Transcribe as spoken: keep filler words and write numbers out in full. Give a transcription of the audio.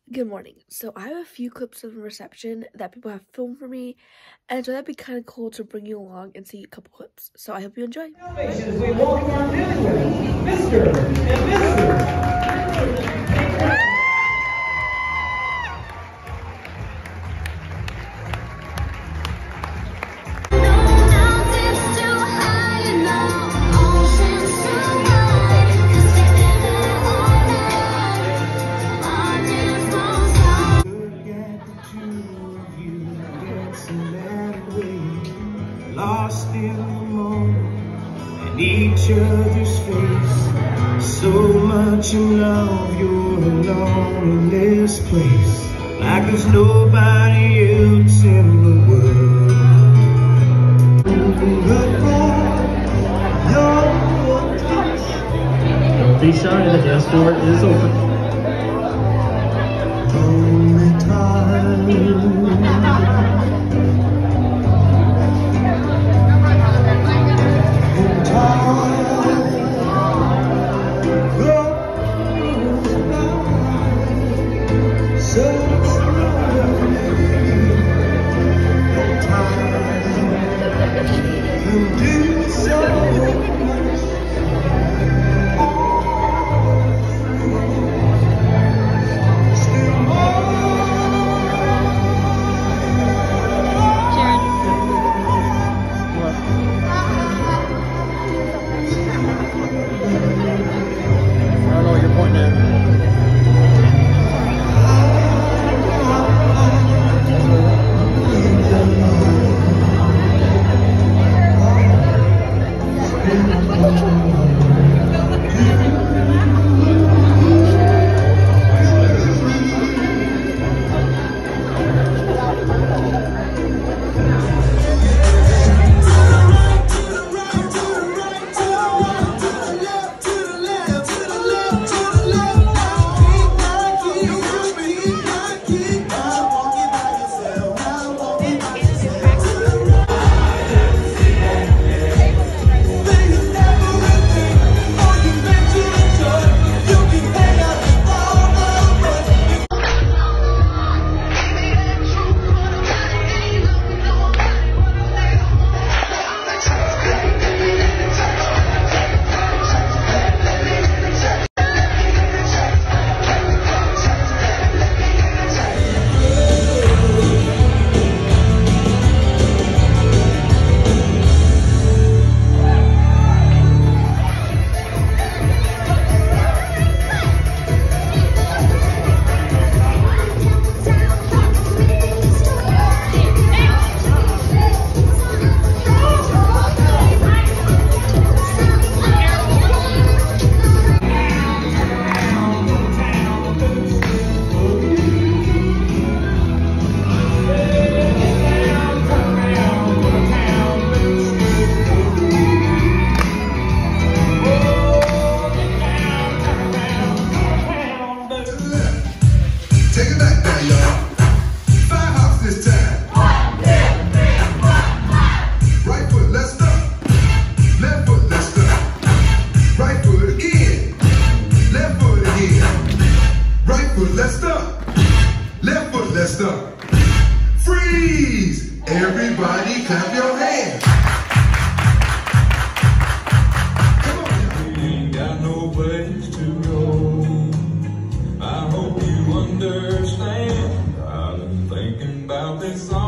Good morning. So I have a few clips of reception that people have filmed for me, and so that'd be kind of cool to bring you along and see a couple clips. So I hope you enjoy. We welcome our newlyweds, Mister and Missus Lost in the moment and each other's face. So much in love, you're alone in this place, like there's nobody else in the world. Don't be shy, the dance floor is open. Only time. Take it back now, y'all. Five hops this time. One, two, three, four, five. Right foot, let's stop. Left foot, let's stop. Right foot again. Left foot again. Right foot, let's stop. Left foot, let's stop. Freeze! Everybody clap your hands. Come on. We ain't got no place to go. I hope you understand. I've been thinking about this song.